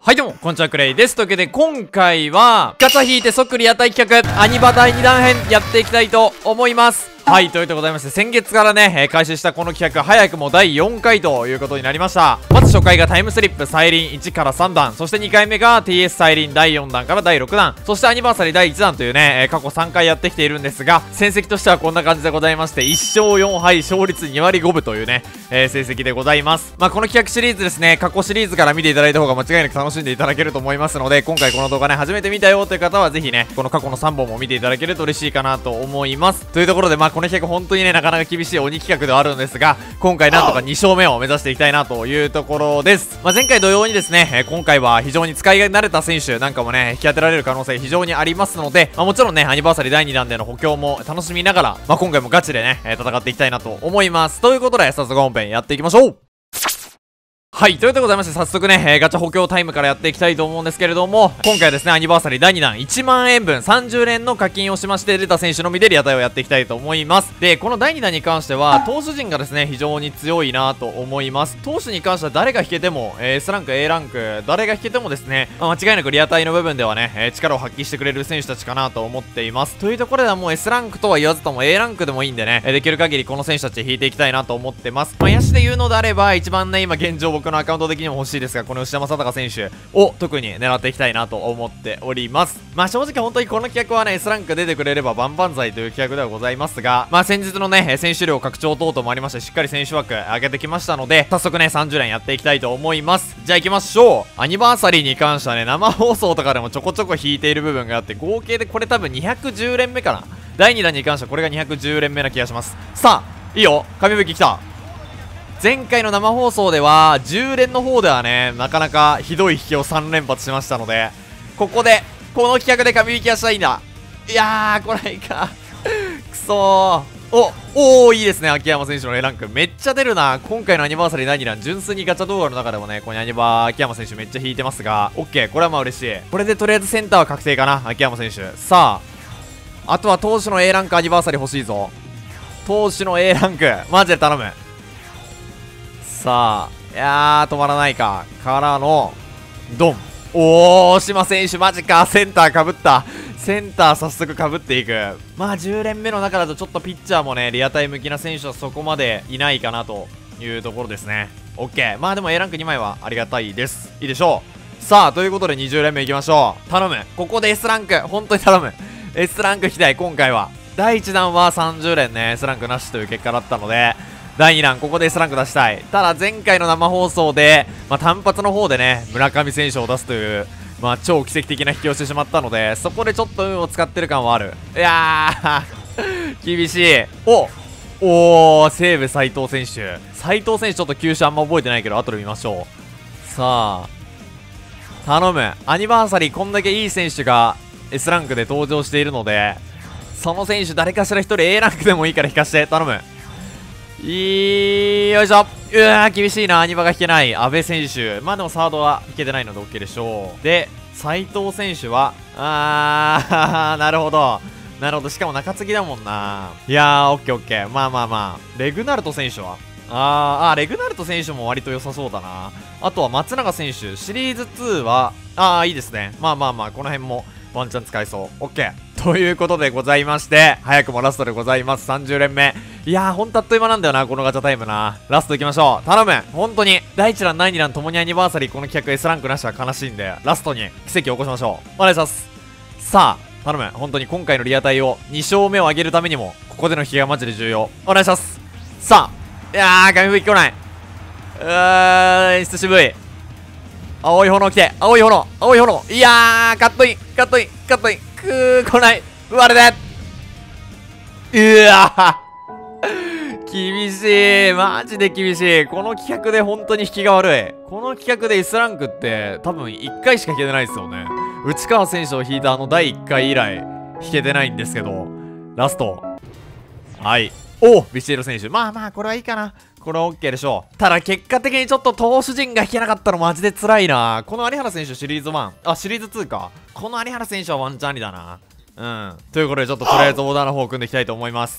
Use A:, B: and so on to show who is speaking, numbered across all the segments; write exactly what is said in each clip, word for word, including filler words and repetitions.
A: はいどうも、こんにちは、クレイです。というわけで、今回は、ガチャ引いて即リアタイ企画、アニバだいにだん編、やっていきたいと思います。はい、ということでございまして、先月からね、えー、開始したこの企画、早くもだいよんかいということになりました。まず初回がタイムスリップ、サイリンいちからさんだん、そしてにかいめが ティーエス サイリンだいよんだんからだいろくだん、そしてアニバーサリーだいいちだんというね、えー、過去さんかいやってきているんですが、戦績としてはこんな感じでございまして、いっしょうよんはい、勝率にわりごぶというね、えー、成績でございます。まあ、この企画シリーズですね、過去シリーズから見ていただいた方が間違いなく楽しんでいただけると思いますので、今回この動画ね、初めて見たよという方はぜひね、この過去のさんぼんも見ていただけると嬉しいかなと思います。というところで、まあ、この企画本当にね、なかなか厳しい鬼企画ではあるんですが、今回なんとかにしょうめを目指していきたいなというところです。まあ、前回同様にですね、えー、今回は非常に使い慣れた選手なんかもね、引き当てられる可能性非常にありますので、まあ、もちろんね、アニバーサリーだいにだんでの補強も楽しみながら、まあ、今回もガチでね、えー、戦っていきたいなと思います。ということで、早速本編やっていきましょう。はい、ということでございまして、早速ね、えー、ガチャ補強タイムからやっていきたいと思うんですけれども、今回はですね、アニバーサリーだいにだんいちまんえんぶんさんじゅうれんの課金をしまして、出た選手のみでリアタイをやっていきたいと思います。で、このだいにだんに関しては、投手陣がですね、非常に強いなと思います。投手に関しては誰が引けても、えー、S ランク、A ランク、誰が引けてもですね、まあ、間違いなくリアタイの部分ではね、えー、力を発揮してくれる選手たちかなと思っています。というところではもう S ランクとは言わずとも A ランクでもいいんでね、えー、できる限りこの選手たち引いていきたいなと思ってます。まあ、野手で言うのであれば、一番ね、今現状僕のアカウント的にも欲しいですが、この吉田正尚選手を特に狙っていきたいなと思っております。まあ正直本当にこの企画はね、 S ランク出てくれれば万々歳という企画ではございますが、まあ先日のね、選手量拡張等々もありまして、しっかり選手枠上げてきましたので、早速ね、さんじゅうれんやっていきたいと思います。じゃあ行きましょう。アニバーサリーに関してはね、生放送とかでもちょこちょこ引いている部分があって、合計でこれ多分にひゃくじゅうれんめかな。だいにだんに関してはこれがにひゃくじゅうれんめな気がします。さあいいよ、紙吹ききた。前回の生放送ではじゅうれんの方ではね、なかなかひどい引きをさんれんぱつしましたので、ここでこの企画で紙引きはしたいんだ。いやー、これいかくそー。おおー、いいですね。秋山選手の A ランクめっちゃ出るな。今回のアニバーサリーだいにだん、純粋にガチャ動画の中でもね、このアニバー秋山選手めっちゃ引いてますが、 OK、 これはまあ嬉しい。これでとりあえずセンターは確定かな、秋山選手。さああとは投手の A ランクアニバーサリー欲しいぞ。投手の A ランクマジで頼む。さあ、いやー、止まらないか。からの、ドン。おー、大島選手、マジか。センターかぶった。センター早速かぶっていく。まあ、じゅうれんめの中だとちょっとピッチャーもね、リアタイ向きな選手はそこまでいないかなというところですね。オッケー。まあでも A ランクにまいはありがたいです。いいでしょう。さあ、ということでにじゅうれんめいきましょう。頼む。ここで S ランク。本当に頼む。S ランク引きたい、今回は。だいいちだんはさんじゅうれんね、S ランクなしという結果だったので、だいにだんここで S ランク出したい。ただ前回の生放送で、まあ、単発の方でね、村上選手を出すという、まあ、超奇跡的な引きをしてしまったので、そこでちょっと運を使ってる感はある。いやー厳しい。おおー、西武斉藤選手。斉藤選手ちょっと球種あんま覚えてないけど、後で見ましょう。さあ頼む。アニバーサリーこんだけいい選手が S ランクで登場しているので、その選手誰かしら一人 A ランクでもいいから引かして頼む。いいよいしょ。うわー、厳しいな。アニバが引けない。阿部選手、まあでもサードは引けてないので OK でしょう。で斉藤選手はあーなるほどなるほど。しかも中継ぎだもんな。いやー、 OKOK。 まあまあまあ、レグナルト選手はあーあーレグナルト選手も割と良さそうだな。あとは松永選手、シリーズツーはああいいですね。まあまあまあ、この辺もワンチャン使えそう。 OK ということでございまして、早くもラストでございます。さんじゅうれんめ。いやー、ほんとあっという間なんだよな、このガチャタイムな。ラストいきましょう。頼む。本当にだいいちだんだいにだんともにアニバーサリー、この企画 S ランクなしは悲しいんで、ラストに奇跡を起こしましょう。お願いします。さあ頼む。本当に今回のリアタイをにしょうめを上げるためにも、ここでの引きがマジで重要。お願いします。さあ、いやー、紙吹き来ない。うーん、演出渋い。青い炎来て、青い炎、青い炎。いやー、カットイン、カットイン、カットイン。くー、来ない。割れで。うわー厳しい。マジで厳しい。この企画で本当に引きが悪い。この企画で S ランクって多分いっかいしか引けてないですよね。内川選手を引いたあのだいいっかい以来引けてないんですけど、ラスト。はい。おお、ビシエル選手。まあまあ、これはいいかな。これは OK でしょう。ただ結果的にちょっと投手陣が引けなかったのマジで辛いな。この有原選手シリーズワン、あ、シリーズツーか。この有原選手はワンチャンありだな。うん。ということでちょっととりあえずオーダーの方を組んでいきたいと思います。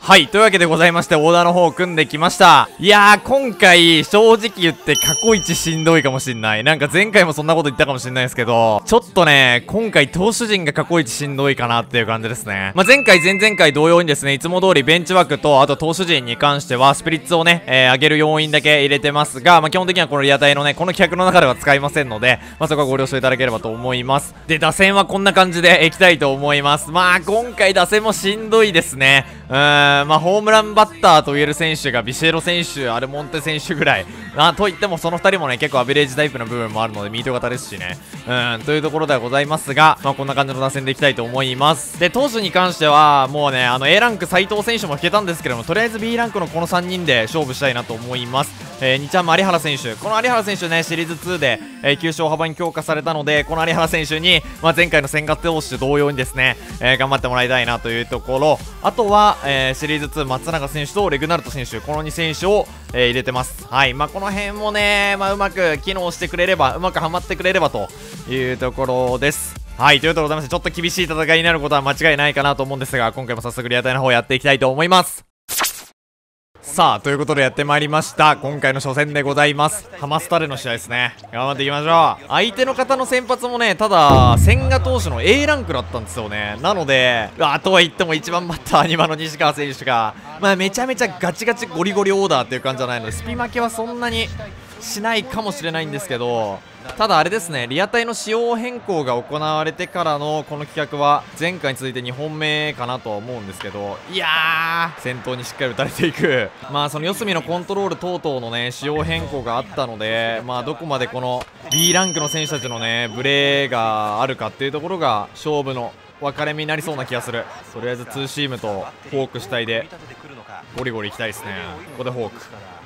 A: はい、というわけでございまして、オーダーの方を組んできました。いやー、今回、正直言って過去一しんどいかもしんない。なんか前回もそんなこと言ったかもしんないですけど、ちょっとね、今回投手陣が過去一しんどいかなっていう感じですね。まあ、前回、前々回同様にですね、いつも通りベンチ枠と、あと投手陣に関しては、スピリッツをね、えー、上げる要因だけ入れてますが、まあ、基本的にはこのリアタイのね、この企画の中では使いませんので、まあ、そこはご了承いただければと思います。で、打線はこんな感じでいきたいと思います。まあ、今回打線もしんどいですね。うーん、まあ、ホームランバッターと言える選手がビシエロ選手、アルモンテ選手ぐらい。あといってもそのふたりもね、結構アベレージタイプの部分もあるので、ミート型ですしね。うん、というところではございますが、まあ、こんな感じの打線でいきたいと思います。で、投手に関しては、もうね、あの A ランク斉藤選手も引けたんですけども、とりあえず B ランクのこのさんにんで勝負したいなと思います。えー、にちゃんも有原選手。この有原選手ね、シリーズツーで、えー、きゅう勝幅に強化されたので、この有原選手に、まあ、前回の千賀投手同様にですね、えー、頑張ってもらいたいなというところ。あとは、えー、シリーズツー松永選手とレグナルト選手、このに選手を、えー、入れてます。はい。まあ、この辺もね、まあ、うまく機能してくれれば、うまくはまってくれればというところです。はい。ということでございまして、ちょっと厳しい戦いになることは間違いないかなと思うんですが、今回も早速リアタイの方やっていきたいと思います。さあ、ということでやってまいりました。今回の初戦でございます。ハマスタでの試合ですね。頑張っていきましょう。相手の方の先発もね、ただ、千賀投手の A ランクだったんですよね。なので、あとは言ってもいちばんバッター、にばんの西川選手が、まあ、めちゃめちゃガチガチゴリゴリオーダーっていう感じじゃないので、スピ負けはそんなにしないかもしれないんですけど、ただあれですね、リアタイの仕様変更が行われてからのこの企画は前回に続いてにほんめかなとは思うんですけど、いやー、先頭にしっかり打たれていく。まあその四隅のコントロール等々のね、仕様変更があったので、まあどこまでこの B ランクの選手たちのね、ブレがあるかっていうところが勝負の分かれ目になりそうな気がする。とりあえずツーシームとフォーク主体でゴリゴリいきたいですね。ここでフォーク。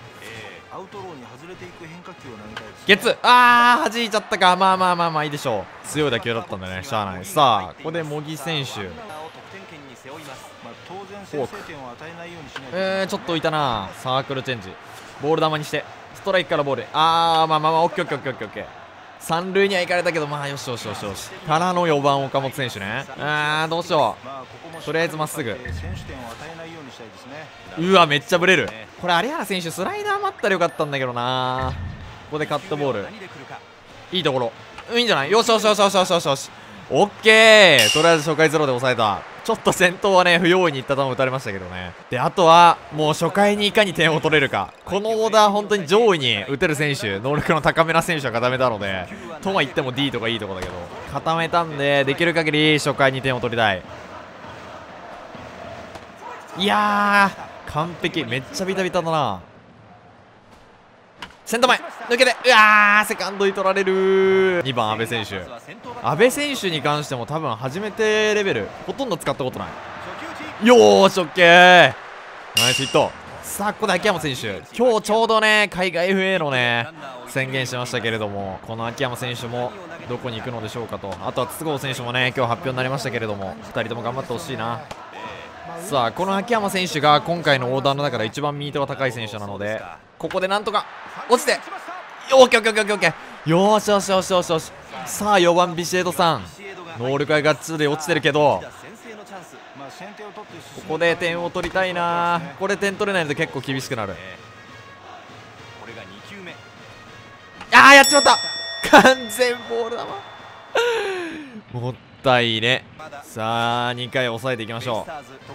A: ゲッツ、あー、弾いちゃったか。まあまあまあまあいいでしょう。強い打球だったんだね、しゃあない。さあここで茂木選手フォーク、えー、ちょっと浮いたな。サークルチェンジ、ボール球にしてストライクからボール、あー、まあまあまあオッケーオッケーオッケーオッケーオッケー。三塁には行かれたけど、まあよしよしよしよし。からのよばん岡本選手ね。あー、どうしよう。とりあえずまっすぐ。うわ、めっちゃブレる。これ有原選手スライダー待ったらよかったんだけどな。ここでカットボール、いいところ、いいんじゃない。よしよしよしよしよしよしよし、オッケー。とりあえず初回ゼロで抑えた。ちょっと先頭はね不用意にいった球打たれましたけどね。で、あとはもう初回にいかに点を取れるか。このオーダー本当に上位に打てる選手、能力の高めな選手は固めたので、とは言っても D とかいいとこだけど固めたんで、できる限り初回に点を取りたい。いやー、完璧。めっちゃビタビタだな。センター前抜けて、うわー、セカンドに取られる。にばん阿部選手。阿部選手に関しても多分初めてレベル、ほとんど使ったことない。よーし、オッケー、ナイスヒット。さあここで秋山選手、今日ちょうどね海外 エフエー のね宣言しましたけれども、この秋山選手もどこに行くのでしょうかと。あとは筒香選手もね今日発表になりましたけれども、ふたりとも頑張ってほしいな。さあこの秋山選手が今回のオーダーの中で一番ミートが高い選手なので、ここでなんとか落ちて、オッケーオッケーオッケーオッケー、よーしよしよしよしよし。さあよばんビシエドさん、能力がガッツで落ちてるけど、ここで点を取りたいな。これ点取れないので結構厳しくなる。あー、やっちまった。完全ボールだわもったいね。さあにかい抑えていきましょう。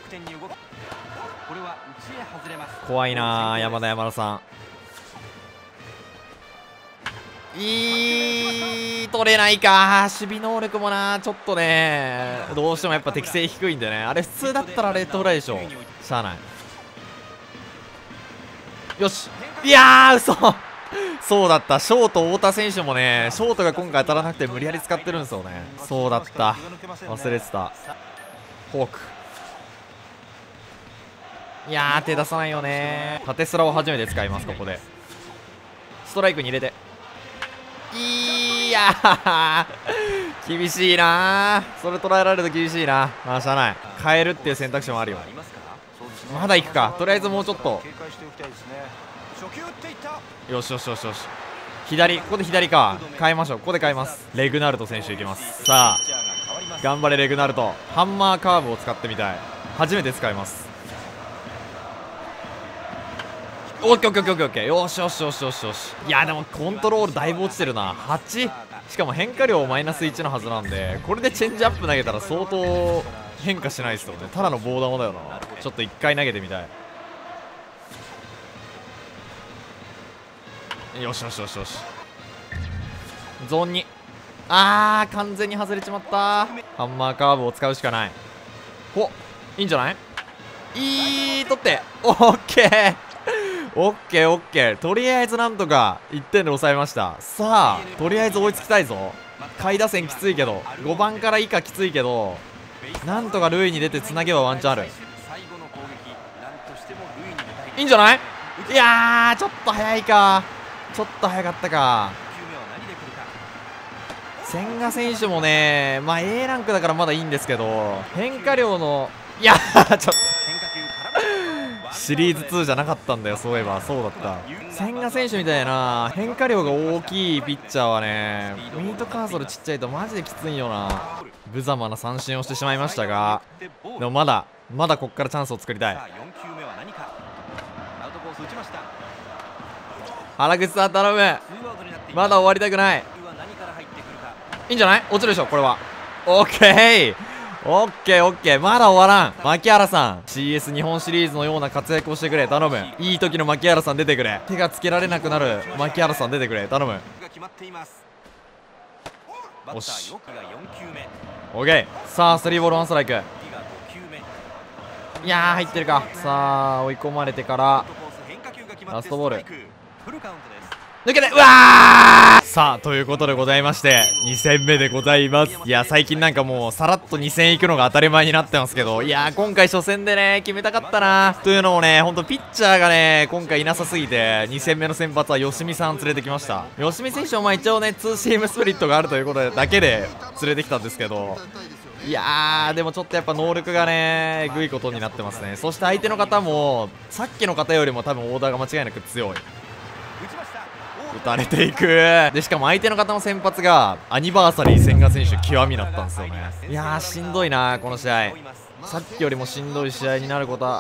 A: 怖いな山田山田さん。いい、取れないか。守備能力もな、ちょっとねどうしてもやっぱ適性低いんでね。あれ普通だったらレッドフライでしょ。しゃあない。よし、いやー、嘘そうだった。ショート太田選手もね、ショートが今回当たらなくて無理やり使ってるんですよね。そうだった、忘れてた。フォーク、いやー手出さないよね。縦スラを初めて使います。ここでストライクに入れて、いやー厳しいなー。それ捉えられると厳しいな。まあしゃあない、変えるっていう選択肢もあるよ。まだ行くか。とりあえずもうちょっと。よしよしよしよし、左、ここで左か。変えましょう。ここで変えます。レグナルト選手いきます。さあ頑張れレグナルト。ハンマーカーブを使ってみたい。初めて使います。 オッケーオッケーオッケーオッケーオッケー、よしよしよしよしよし。いやでもコントロールだいぶ落ちてるな。はち、しかも変化量マイナスいちのはずなんで、これでチェンジアップ投げたら相当変化しないですよね。ただの棒玉だよな。ちょっといっかい投げてみたい。よしよしよしよし。ゾーンに、あー完全に外れちまった。ハンマーカーブを使うしかない。お、いいんじゃない。いい、取って、オッケーオッケーオッケー。とりあえずなんとかいってんで抑えました。さあとりあえず追いつきたいぞ。下位打線きついけど、ごばんから以下きついけど、なんとか塁に出てつなげばワンチャンある。いいんじゃない。いやーちょっと早いか、ちょっと早かったか。千賀選手もね、まあ A ランクだからまだいいんですけど、変化量の、いやーちょっとシリーズにじゃなかったんだよ。そういえばそうだった。千賀選手みたいな変化量が大きいピッチャーはね、ミートカーソルちっちゃいとマジできついよな。無様な三振をしてしまいましたが、でもまだまだこっからチャンスを作りたい。原口さん頼む、まだ終わりたくない。いいんじゃない。落ちるでしょこれは。オッケーオッケーオッケー、まだ終わらん。牧原さん シーエス 日本シリーズのような活躍をしてくれ、頼む。いい時の牧原さん出てくれ。手がつけられなくなる牧原さん出てくれ、頼む。よしオッケー。さあスリーボールワンストライク。いやー入ってるか。さあ追い込まれてからラストボール抜けて、うわー。さあということでございましてに戦目でございます。いや最近なんかもうさらっとに戦行くのが当たり前になってますけど、いやー今回初戦でね決めたかったなというのもね、ほんとピッチャーがね今回いなさすぎて、に戦目の先発は吉見さん連れてきました。吉見選手もまあ一応ねツーシームスプリットがあるということでだけで連れてきたんですけど、いやーでもちょっとやっぱ能力がねえぐいことになってますね。そして相手の方もさっきの方よりも多分オーダーが間違いなく強い。打たれていく。でしかも相手の方の先発がアニバーサリー千賀選手極みだったんですよね。いやーしんどいなこの試合。さっきよりもしんどい試合になることは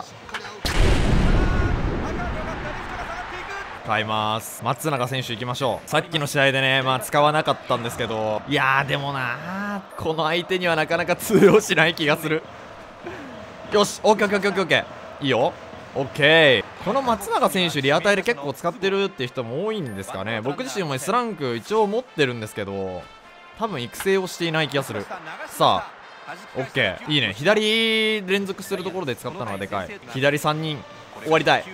A: 変えます。松永選手いきましょう。さっきの試合でねまあ使わなかったんですけど、いやーでもなーこの相手にはなかなか通用しない気がする。よしオッケーオッケーオッケーオッケー、いいよオッケー。この松永選手リアタイで結構使ってるっていう人も多いんですかね。僕自身も S ランク一応持ってるんですけど、多分育成をしていない気がする。さあオッケー、いいね。左連続するところで使ったのはでかい。左さんにん終わりたい。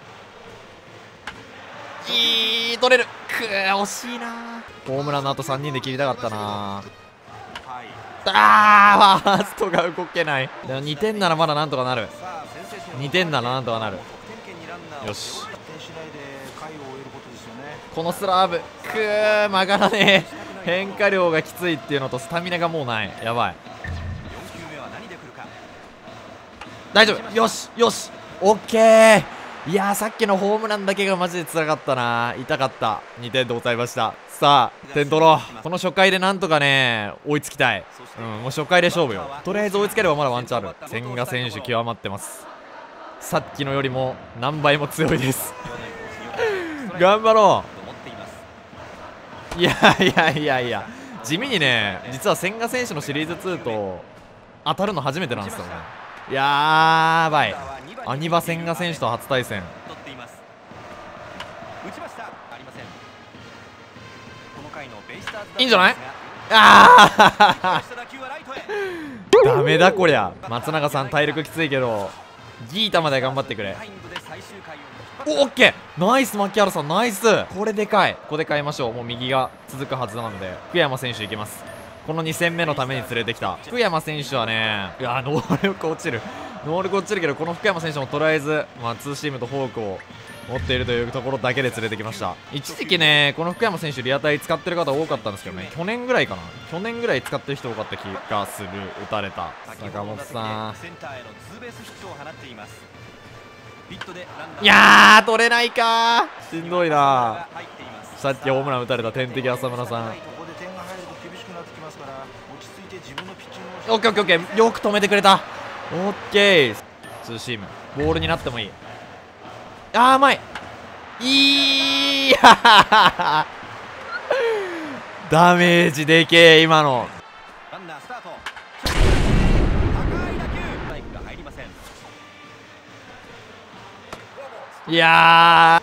A: いい取れる。くー惜しいな。ホームランの後さんにんで切りたかったな。あーファーストが動けない。でもにてんならまだなんとかなる。にてんならなんとかなる。よしこのスラーブくー曲がらねえ。変化量がきついっていうのとスタミナがもうない。やばい。大丈夫。よしよしオッケー。いやーさっきのホームランだけがマジで辛かったな。痛かった。にてんでございました。さあ点取ろう。この初回でなんとかね追いつきたい。うんもう初回で勝負よ。とりあえず追いつければまだワンチャンある。千賀選手極まってます。さっきのよりも何倍も強いです頑張ろう。いやいやいやいや地味にね実は千賀選手のシリーズツーと当たるの初めてなんですよね。やばい。アニバ千賀選手と初対戦。いいんじゃない。あーダメだこりゃ。松永さん体力きついけどギータまで頑張ってくれ。おオッケーナイス牧原さんナイス。これでかい。ここで変えましょう。もう右が続くはずなので福山選手いきます。このに戦目のために連れてきた福山選手はね、いや能力落ちる能力落ちるけど、この福山選手もとりあえず、まあ、ツーシームとフォークを持っているというところだけで連れてきました。一時期ねこの福山選手リアタイ使ってる方多かったんですけどね、去年ぐらいかな去年ぐらい使ってる人多かった気がする。打たれた坂本さん。いやー取れないかーしんどいな。さっきホームラン打たれた天敵浅村さん。オッケーオッケーオッケーよく止めてくれた。オッケーツーシームボールになってもいい。あー甘いいやダメージでけえ今の。
B: ランナースタート。高い打球、ストライクが入りません。
A: いや